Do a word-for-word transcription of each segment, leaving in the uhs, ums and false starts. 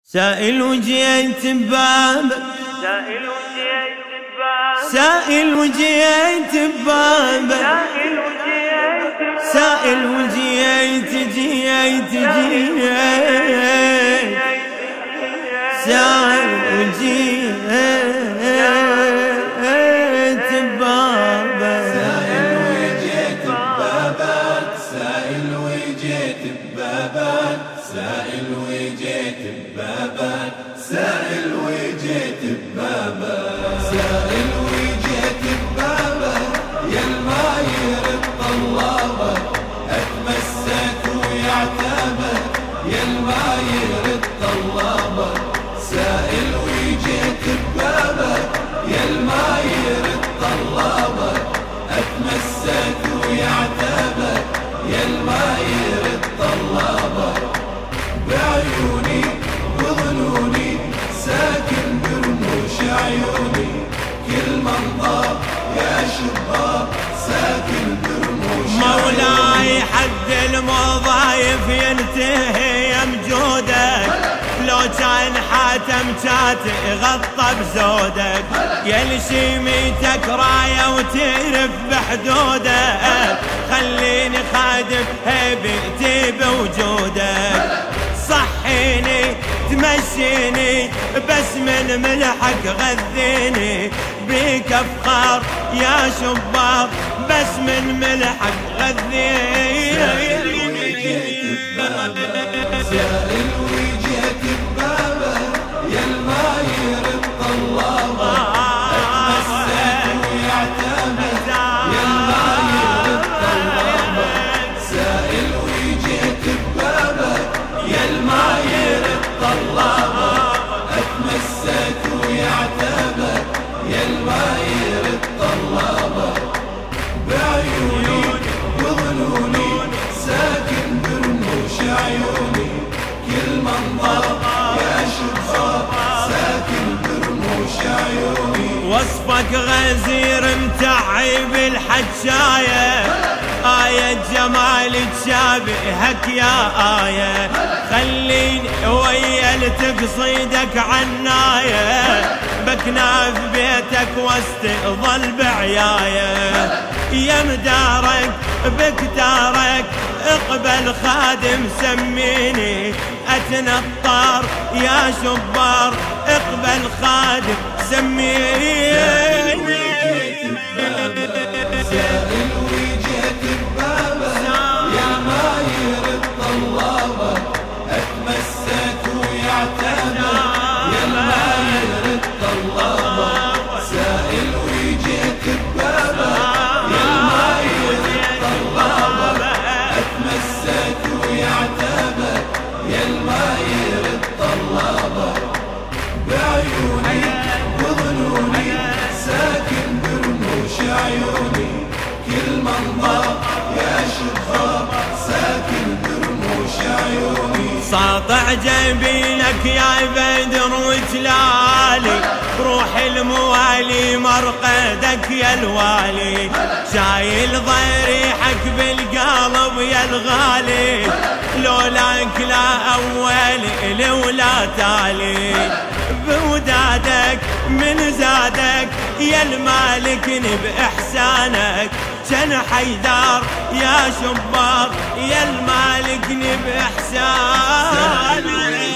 سائل وجيت ببابك، سائل وجيت ببابك، سائل وجيت جيت جيت، سائل وجيت ببابك، سائل وجيت ببابك، سائل وجيت ببابك، سائل وجيت ببابك، سائل وجيت ببابك، سائل وجيت ببابك، يا الماير الطلابك اتمسك ويعتابك، يا الماير الطلابك، سائل وجيت ببابك، يا الماير الطلابك اتمسك ويعتابك، يا الماير الطلابك، بعيوني وظنوني ساكن برموش عيوني، كل منظر يا شباب ساكن برموش مولاي حد المضايف ينتهي يا مجودك، لو كان حاتم كاتب غطى بزودك، يا لشيميتك راية وتعرف بحدودك، خليني خادم هيبتي بوجودك، صحيني تمشيني بس من ملحك غذيني، بيك افخار يا شباب بس من ملحك غذيني. سائل وجيت ببابك، يا الماير الطلابك اتمسك ويعتمد، يا الماير الطلابك، سائل وجيت ببابك، يا الماير الطلابك اتمسك ويعتمد، يا الماير الطلابك، بعيوني وظنوني ساكن برموش عيوني، كل منظر يا شباب ساكن برموش عيوني، وصفك غزير متعب الحجاية، آية جمال تشابهك يا آية، خليني ويا لتقصيدك عناية، بكناف بيتك واستظل بعياية، يا مدارك بكتارك اقبل خادم سميني، اتنطر يا شبار اقبل خادم سميني. سائل وجيت ببابك، يا ماير الطلابك اتمسك ويعتمد، يا الماير الطلابك، سائل وجيت ببابك، يا الماير الطلابك اتمسك ويعتمد، يا الماير الطلابك، بعيوني وظنوني ساكن برموش عيوني، كل منظر يا شباب ساكن برموش عيوني، ساطع جبينك يا بدر وجلالي، روح الموالي مرقدك يا الوالي، شايل ضريحك بالقلب يا الغالي، لولاك لا أول لولا تالي، بودادك من زادك يا المالكني بإحسانك، كان حيدار يا شباب يا المالكني بإحسانك.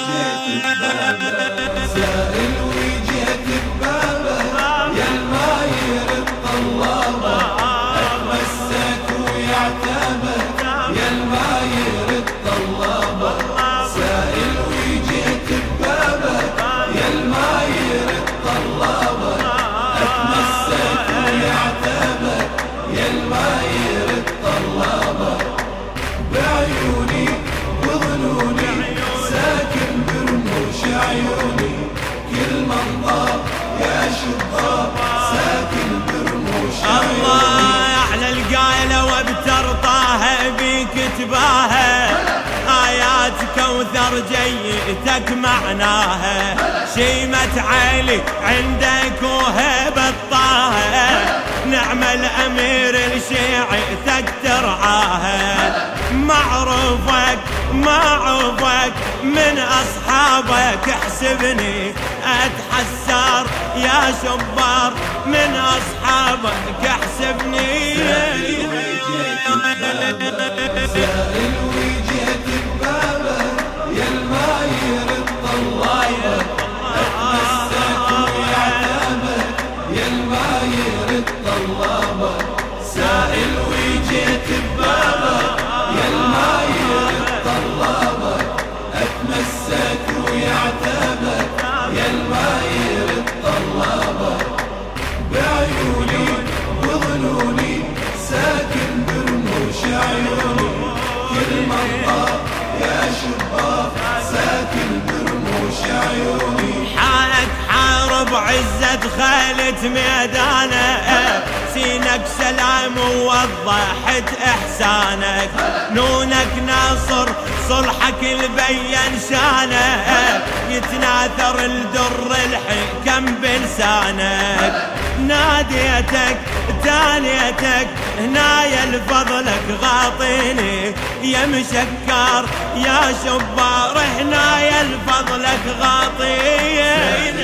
سائل وجيت ببابك، يا الماير الطلابك اتمسك ويعتمد، يا الماير الطلابك، سائل وجيت ببابك، يا الماير الطلابك اتمسك ويعتمد، يا الماير الطلابك، بعيوني وظنوني ساكن برموش عيوني، كل منظر يا شباب ساكن برموش عيوني. الله أحلى القايلة وابتر طه بيك تباها، آيات كوثر جيتك معناها، شيمة علي عندك وهبة طه، نعم الأمير لشيعتك ترعاها، معروفك ما عوفك من أصحابك احسبني أتحسر يا شبار من أصحابك احسبني. سائل وجهك ببابه يا الماير الطلابه اتمسك ويعتابك يا الماير الطلابه. سائل وجهك ببابه يا الماير الطلابه اتمسك ويعتابك يا الماير الطلابه. بعيوني وظنوني ساكن برموش عيوني كل منطقة يا شباب ساكن برموش عيوني. حالك حارب عزة خالد ميدانك سينك سلام ووضحت احسانك نونك ناصر صلحك البين شانك يتناثر الدر الحكم بلسانك. ناديتك تانيتك هنا يا لفضلك غاطيني يا مشكار يا شبار هنا يا لفضلك غاطيني.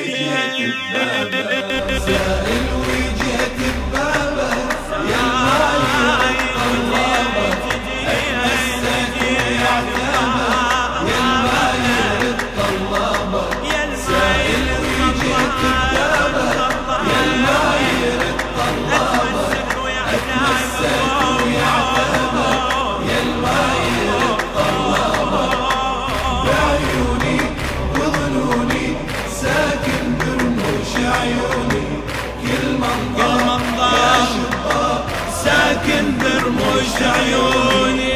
سائل وجهك ببابه يا الماير الطلابه اتمسك ويعتابك يا الماير الطلابه. سائل وجهك ببابه يا الماير الطلابه اتمسك ويعتابك يا الماير الطلابه. بعيوني وظنوني ساكن برموش عيوني كل منظر يا شباب ساكن برموش عيوني.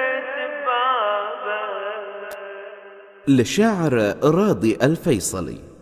للشاعر راضي الفيصلي.